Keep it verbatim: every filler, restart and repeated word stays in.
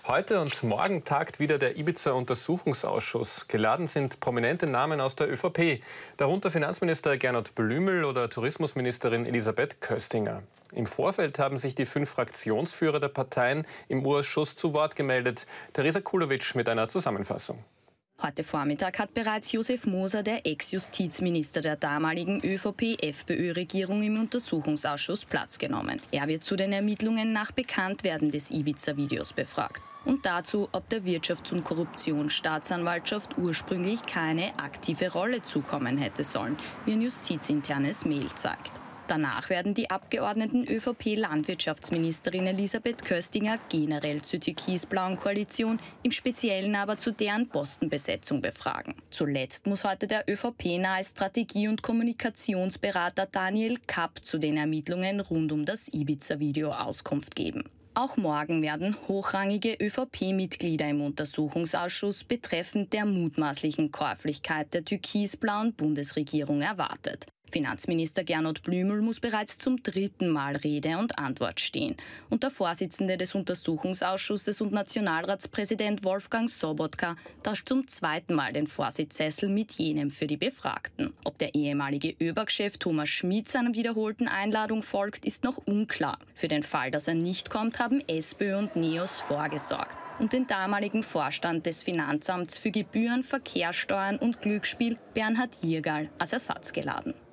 Heute und morgen tagt wieder der Ibiza-Untersuchungsausschuss. Geladen sind prominente Namen aus der ÖVP, darunter Finanzminister Gernot Blümel oder Tourismusministerin Elisabeth Köstinger. Im Vorfeld haben sich die fünf Fraktionsführer der Parteien im U-Ausschuss zu Wort gemeldet. Theresa Kulowitsch mit einer Zusammenfassung. Heute Vormittag hat bereits Josef Moser, der Ex-Justizminister der damaligen ÖVP-F P Ö-Regierung, im Untersuchungsausschuss Platz genommen. Er wird zu den Ermittlungen nach Bekanntwerden des Ibiza-Videos befragt. Und dazu, ob der Wirtschafts- und Korruptionsstaatsanwaltschaft ursprünglich keine aktive Rolle zukommen hätte sollen, wie ein justizinternes Mail zeigt. Danach werden die Abgeordneten ÖVP-Landwirtschaftsministerin Elisabeth Köstinger generell zur türkis-blauen Koalition, im Speziellen aber zu deren Postenbesetzung befragen. Zuletzt muss heute der ÖVP-nahe Strategie- und Kommunikationsberater Daniel Kapp zu den Ermittlungen rund um das Ibiza-Video Auskunft geben. Auch morgen werden hochrangige ÖVP-Mitglieder im Untersuchungsausschuss betreffend der mutmaßlichen Käuflichkeit der türkis-blauen Bundesregierung erwartet. Finanzminister Gernot Blümel muss bereits zum dritten Mal Rede und Antwort stehen. Und der Vorsitzende des Untersuchungsausschusses und Nationalratspräsident Wolfgang Sobotka tauscht zum zweiten Mal den Vorsitzsessel mit jenem für die Befragten. Ob der ehemalige ÖBAG-Chef Thomas Schmidt seiner wiederholten Einladung folgt, ist noch unklar. Für den Fall, dass er nicht kommt, haben SPÖ und NEOS vorgesorgt und den damaligen Vorstand des Finanzamts für Gebühren, Verkehrssteuern und Glücksspiel, Bernhard Jirgal, als Ersatz geladen.